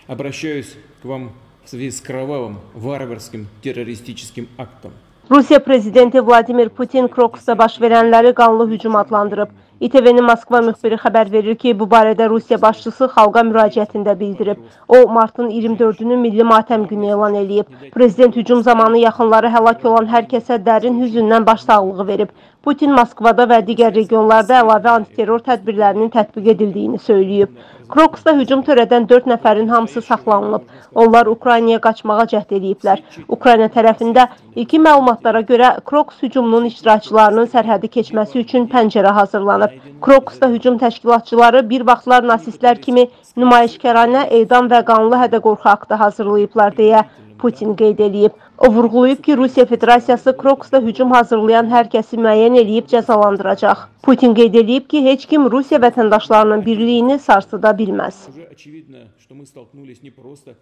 Обращаюсь к вам в связи с кровавым, варварским, террористическим актом. Rusiya prezidenti Vladimir Putin Krokusda baş verənləri qanlı hücum adlandırıb. İTV-nin Moskva müxbiri xəbər verir ki, bu barədə Rusiya başçısı xalqa müraciətində bildirib. O, martın 24-ünü Milli Matəm günü elan edib. Prezident hücum zamanı yaxınları həlak olan hər kəsə dərin hüzündən başsağlığı verib. Putin Moskvada və digər regionlarda əlavə antiterror tədbirlərinin tətbiq edildiyini söyləyib. Krokusda hücum törədən 4 nəfərin hamısı saxlanılıb. Onlar Ukraynaya qaçmağa cəhd ediblər. Ukrayna tərəfində ilkin məlumatlara görə Krokus hücumunun iştirakçılarının sərhədi keçməsi üçün pəncərə hazırlanıb. Krokusda hücum təşkilatçıları bir vaxtlar nasistlər kimi nümayişkaranə edam və qanlı hədə-qorxu aktı hazırlayıblar deyə Putin qeyd edib. O vurğulayıb ki, Rusiya Federasiyası Krokusda hücum hazırlayan hər kəsi müəyyən edib cəzalandıracaq. Putin qeyd edib ki, heç kim Rusiya vətəndaşlarının birliyini sarsıda bilməz.